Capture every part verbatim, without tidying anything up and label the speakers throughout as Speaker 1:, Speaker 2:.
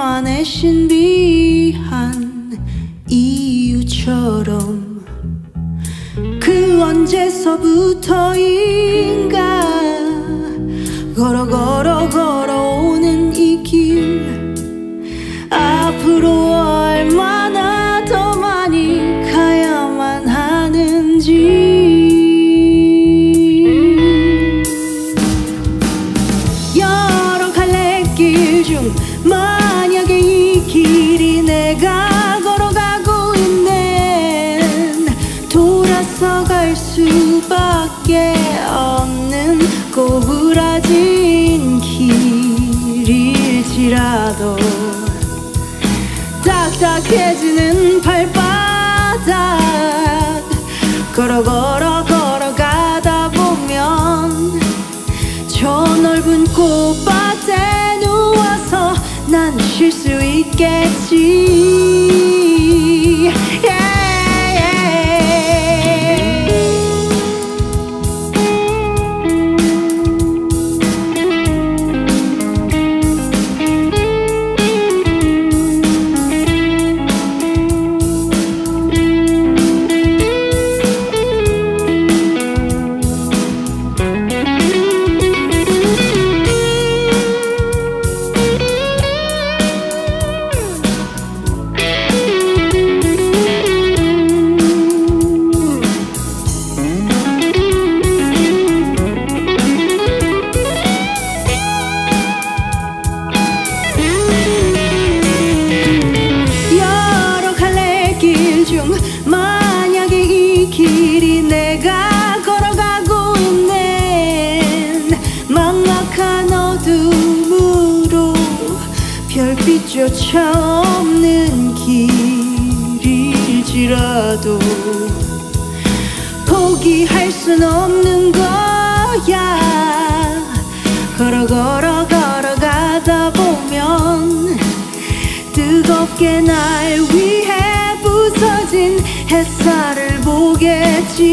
Speaker 1: 나들만의 신비한 이유처럼 그 언제서부터인가 걸어 걸어 걸어오는 이 길 앞으로 얼마나 더 많이 가야만 하는지 여러 갈래길 중 만약에 이 길이 내가 걸어가고 있는 돌아서 갈 수밖에 없는 꼬부라진 길일지라도 딱딱해지는 발바닥 걸어 걸어 걸어가다 보면 저 넓은 꽃밭에 누워서 난 쉴 수 있겠지. yeah. 만약에 이 길이 내가 걸어가고 있는 막막한 어둠으로 별빛조차 없는 길일지라도 포기할 순 없는 거야. 걸어 걸어 걸어가다 보면 뜨겁게 날 위해 부서진 햇살을 보겠지.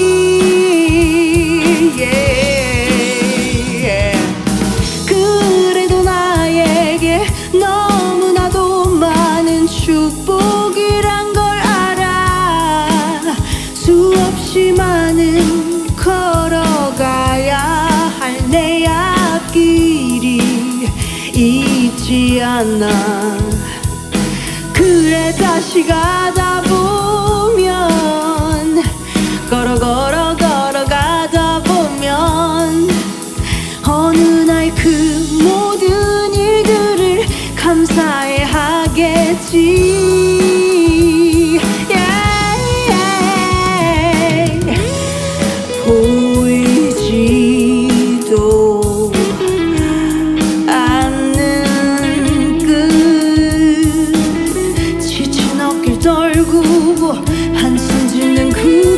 Speaker 1: yeah. 그래도 나에게 너무나도 많은 축복이란 걸 알아. 수없이 많은 걸어가야 할 내 앞길이 있지 않나. 그래 다시 가다 보면 걸어 걸어 걸어가다 보면 어느 날 그 모든 일들을 감사해 하겠지. yeah, yeah. 보이지도 떨고 한숨 짓는 그